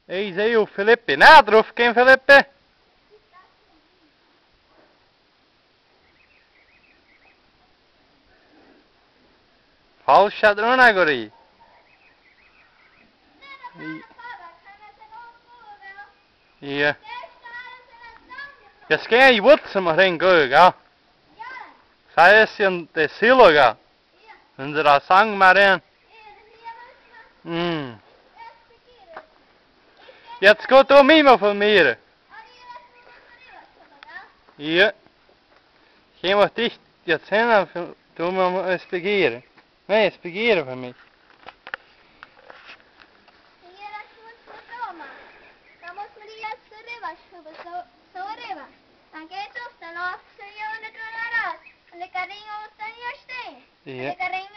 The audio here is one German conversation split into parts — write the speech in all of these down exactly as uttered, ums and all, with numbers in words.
Eis aí o Felipe. Nada, quem Felipe? Falscha drona gori. Ja. Ja, skæg i vutsen med den gøg, ja. Säger det siloga. Under a sang med den. Mm. Jetzt geht du mimo von mir. Ja. Ich muss dich jetzt hin, du musst es begehren. Nee, es begehren für mich. Ja.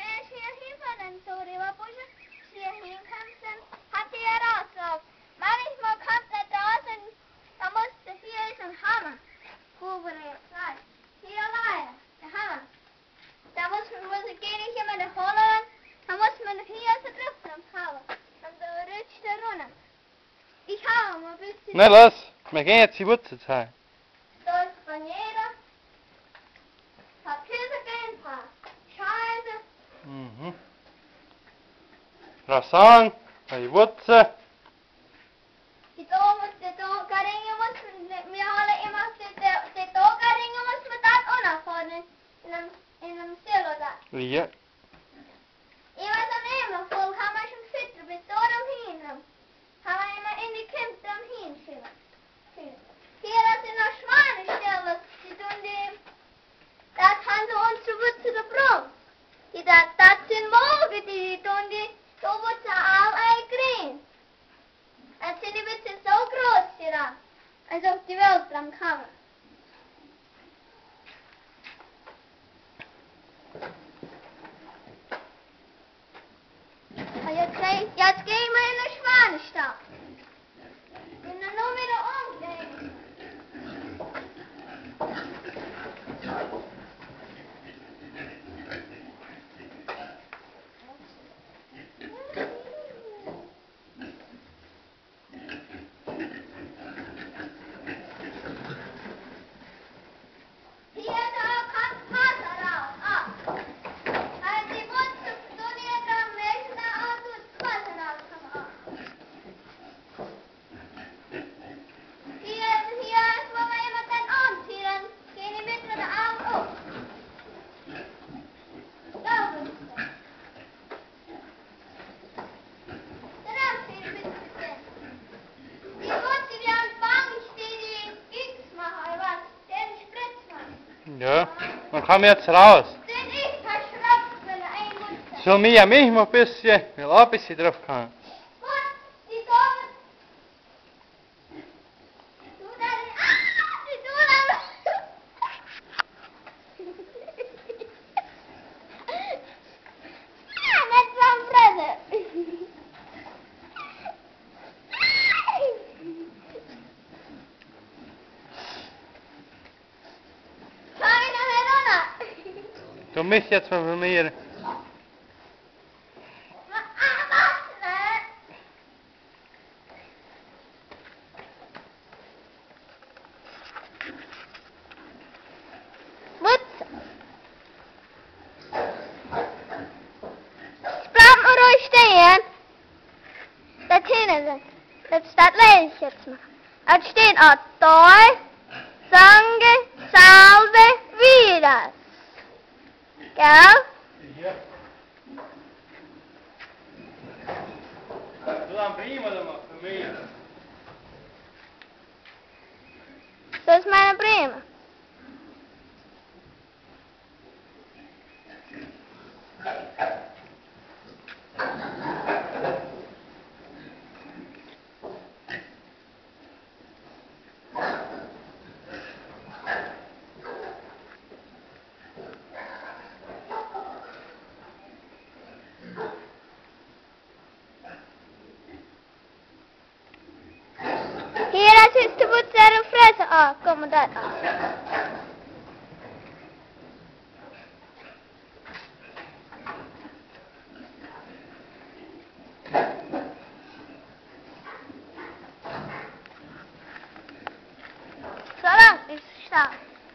Manchmal kommt er draußen, da musste hier ist ein Hammer. Wo er sagt, hier alleine, der Hammer. Da muss man, muss ich gehen, ich immer holen, da muss man hier so drücken am Hammer. Und da rutscht er runter. Ich habe mal ein bisschen... Nee, los, wir gehen jetzt die Wurzel zeigen. Da ist Banera, hat Käse gehen, paar Scheiße. Mhm. Rasang, die Wurzel. Die Dome, die Dogaringe muss man, wir haben immer die, die Dogaringe muss man dort auch noch vorne in einem, in einem Silo da. Ja. Ich weiß auch nicht mehr, voll haben wir schon Fütter bis dort am Hinten. Haben wir immer in die Kämpfe am Hinten. Hier das sind noch Schweinestelle, die tun die, das haben sie unsere Wurzel gebraucht. Die, das, das sind Wogen, die tun die, da wird sie alle eingrün. Jetzt sind die Witze so groß hier da, als ob die Welt dran kam. Und jetzt, geh- jetzt gehen wir in den Schwanenstall. Und dann nur wieder umdrehen. Hier da kommt Wasser raus. Ah. Also die Wurzel, so die da melden, da auch so das Wasser rauskommen. Ah. Hier, hier ist, wo wir immer dann anziehen, gehen die mit den Augen auf. Da ist es. Dann ziehen die mit den Die Wurzel, die am Baum steht, die X machen, oder was? Den Spritz machen. Ja, dann kommen wir jetzt raus. Den ich verschraubt, wenn er ein Wurzel. So mir mich mal ein bisschen, will auch ein bisschen drauf kommen. Gut, die Dame. Du da, ah, die du da. Ah, nicht vom Fressen. Komm ich nachher runter. Du mich jetzt mal von mir. Ah, was, ne? Wurzel. Jetzt bleibt mal ruhig stehen. Das hinten. Das, das lese ich jetzt mal. Es steht auch Doi, Sange, Salve, Vidas. Gell? Ja. Du dann prima da mal für mich. Das ist meine Breme. Hier, das ist die Wurzel und Fresse. Ah, komm mal da an. stall.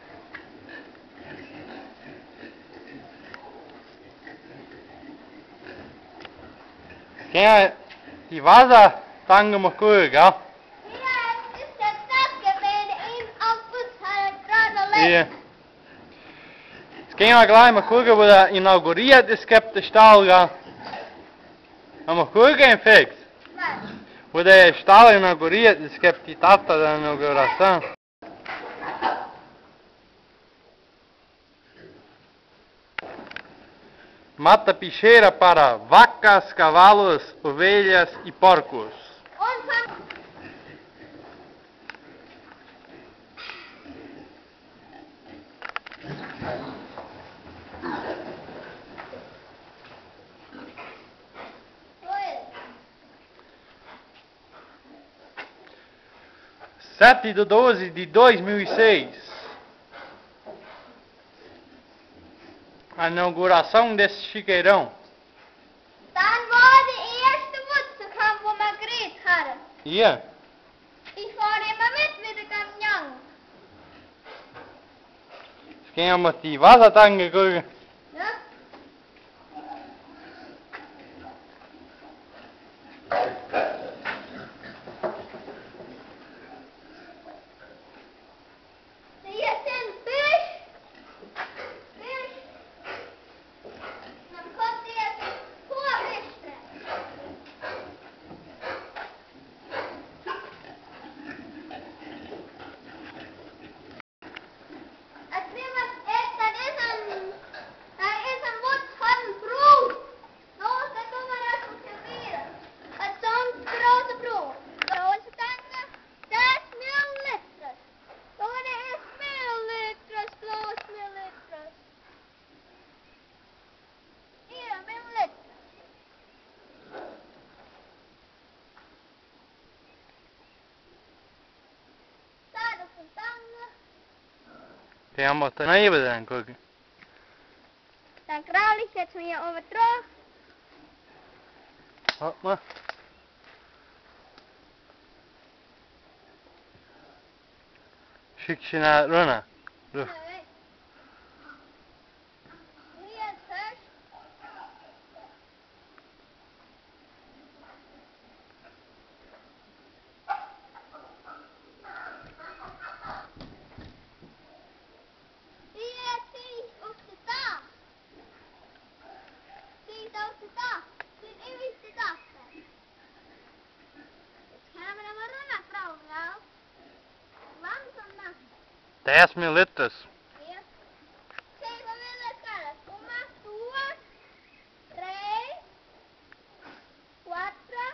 Kijk, die wassertangen mag koken, ja? Ja, het is het takje bij de een afvoet van het grane Ja. Jetzt gehen wir gleich mal gucken, wo der inauguriert ist, gibt der Stall, ja? Haben wir gucken, fix? Wat? Wo der Stall inauguriert ist, gibt die Data der Inauguration. Mata picheira para vacas, cavalos, ovelhas e porcos. Und van... sete de doze de dois mil e seis. A inauguração desse chiqueirão. Dan war de eerste woedsekamp wo wir geredet hadden. Hier. Ich fahre immer mit mit dem Kamion. Jetzt gehen wir die Wassertanke gucken. Ja? Hier sind Fisch. Fisch. Dan komt hier voorwisten. Het niemand eet, dat is een, dat is een woord van brood. Nou, dat doen we dat op gebeuren. Het zo'n grote brood. Deze tanken, zes milliliters. Dat is milliliters, plus milliliters. Hier, milliliters. Daar op de tanken. Gehen wir daneben dann gucken. Dan kraal ik het weer over terug. Warte mal. Schick sie nach runter. Look. Nee. Hier is het. Hier zie ik op de dag. Zie het op de dag. Zie het eeuwig de dag. Dus gaan we naar maar runner vrouw nou. Langzaam dan. dez milliliters. Hier. Zeven milliliters. Uma, duas, três, quatro,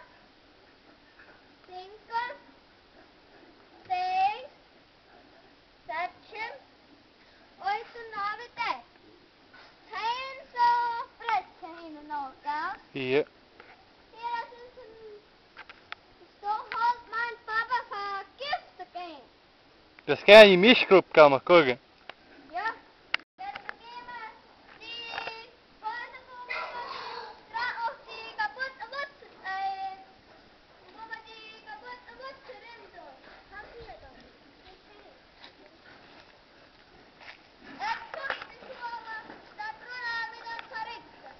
cinco, seis, sete, oito, nove, dez. Geen zo frisje in de nogal. Hier. Hier is een... Zo houdt mijn papa vergiftiging. Das kann die Mischgruppe kann man gucken. Ja. Jetzt gehen wir die Vordergründe auf die kaputte Wurzel ein. Wo wir die kaputte Wurzel rein tun. Haben wir doch. Jetzt kommt die Kurve, da drüber wieder zurück.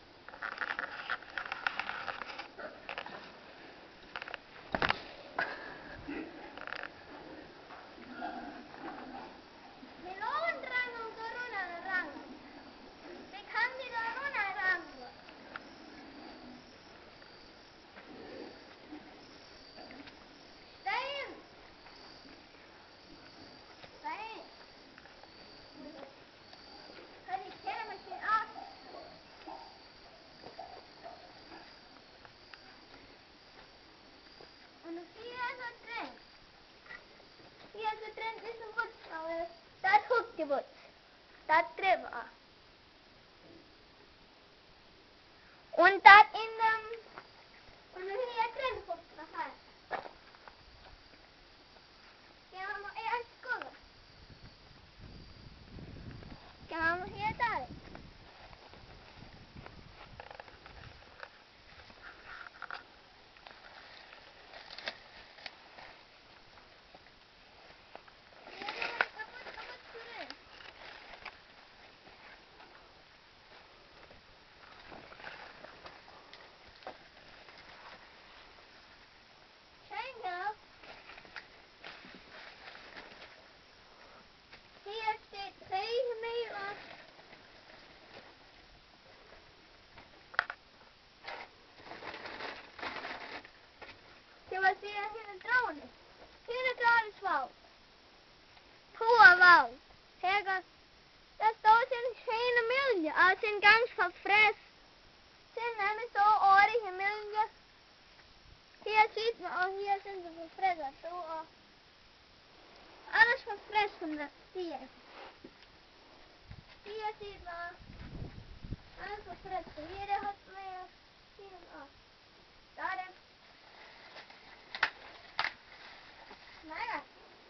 Melonenrang und Corona-Rang. Wie kann die Corona-Rang? Stehen! Stehen! Kann ich hier mit den Arten? Und hier ist er drin. Hier ist er drin, ist ein Wutz, aber das huckt die Wutz. Das drüber. Und das in dem, und hier drin huckt das halt. Gehen wir mal erst gucken. Gehen wir mal hier da. Hier ist ein kaputt zie je hier een drone. Hier een drone is wou. Poe wou. Herga. Dat staat in geen milje. Als in gangs van fres. Zijn hem zo oorige milje. Hier ziet man, oh hier zijn ze van fres. Zo oh. Alles van fres van de hier. Hier ziet man. Alles van fres. Hier had meer. Hier oh. Daar heb. Maar.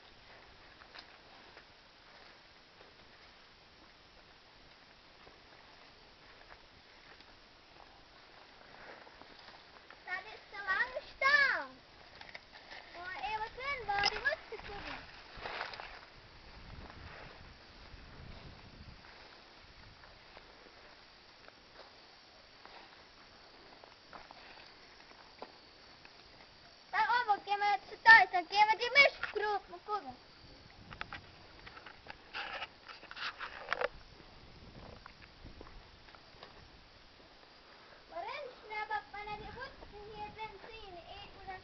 Dat is te lang staan. Maar even zijn waar die was te komen. Daarover gaan we het zo thuis, dan gaan we die misgroep maken. Waarin snap ik wanneer die hoesten hier benzine eten dan...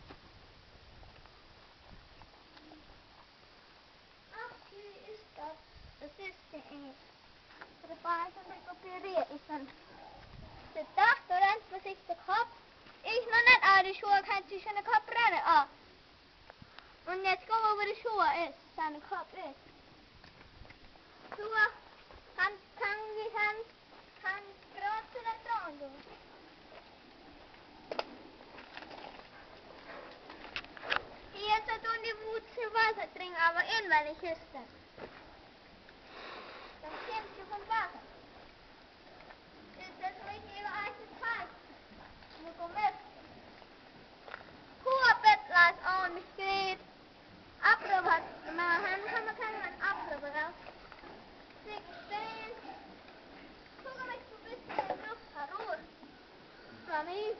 Ach, wie is dat? Dat is de een. De paard dat ik op je reet is dan... De dag door rent voorzichtig op. Ik nog net uit de school, kan je zijn kop rennen. Ah. En jetzt gaan we over de school is, zijn kop is. Zo, kan, kan we gaan, kan grote dat dan doen. Hier zit toen die woedse water drinken, aber in wel ik gisteren. Dan komt je van water. Dus dat weet je even uit het huis. Moet kom met. Hoe op het laat aan de street. Afrobat, maar han kan me kan man afrobat. sixteen. Hoe kom ik voor best in de lucht haroor. Van hier.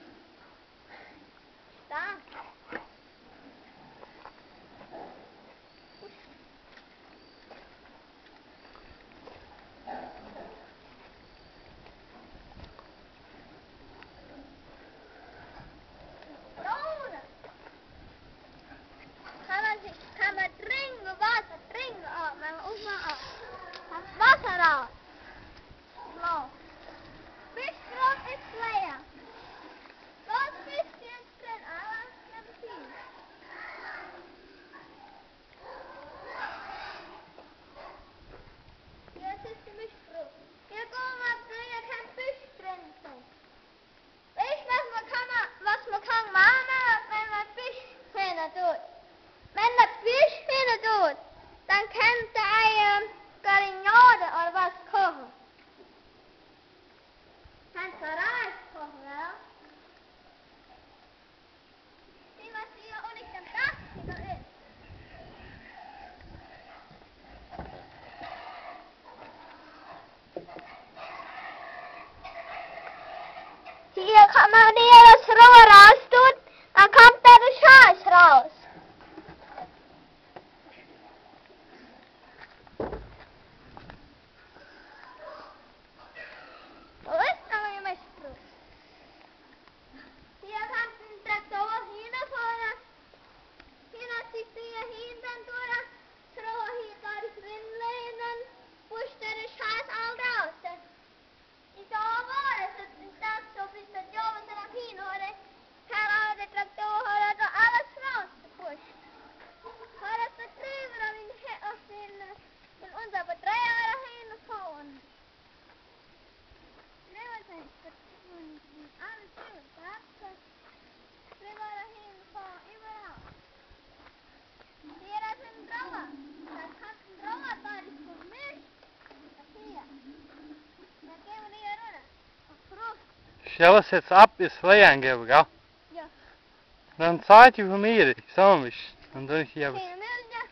Staan. Hier kann man hier das Rohr raus tun, dann kommt da der Scheiß raus. Wo ist aber die Mischbrust? Hier kommt ein Traktor hin vorne. Hier sitzt hier hinten durch das Rohr hier da drin lehnen, pusht der Scheiß all raus. Idag var det så dags så finns det jobb och sådana fin och det här har det traktor och det då alla svans push. Har det så driver av min och sin sin unsa på drejar hin och sån. Nu är det så alla driver så driver hin och så överallt. Det är en drawa. Det kan drawa där det står mycket. Hier. Stell es jetzt ab, ist Fleisch angeben, gell? Ja. Dann zahlt ihr von mir, so mich. Dann drück ich aber. Hier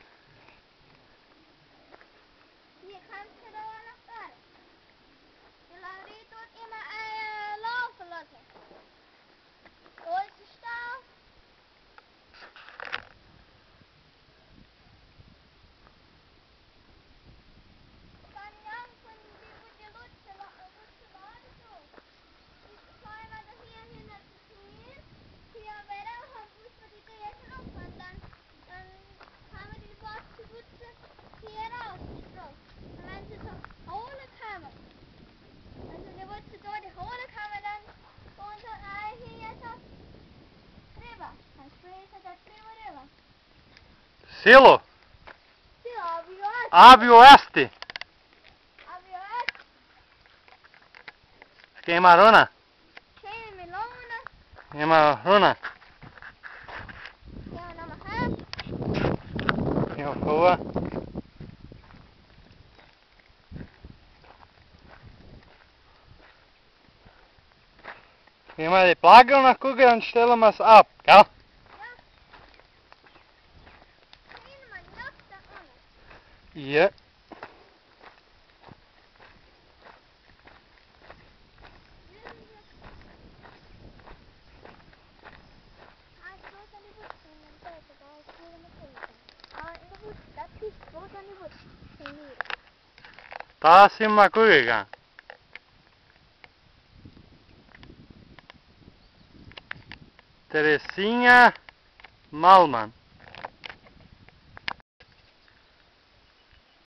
kannst du da noch da. Die Laurie tut immer äh, laufen lassen. Deutsche Stau. Kan Jan von die gute Lutze Lutze Lade so. Ich fahre mal da hier hin, das ist hier. Hier wäre, haben wir Silo. Sì, avio est. Avio Este. Avio est. Schema Rona. Tjej Milona. Schema Rona. Ja, nama här. Schema Koa. Schema die Plage nach gucken und stellen wir es ab, gell? Tjej man jakta annars. Ja. Här slås i bussen, men det är bara skriva med pojken. Ja, i bussen, där tyst slås i bussen. Taasimme kuinka. Teresinha Malman.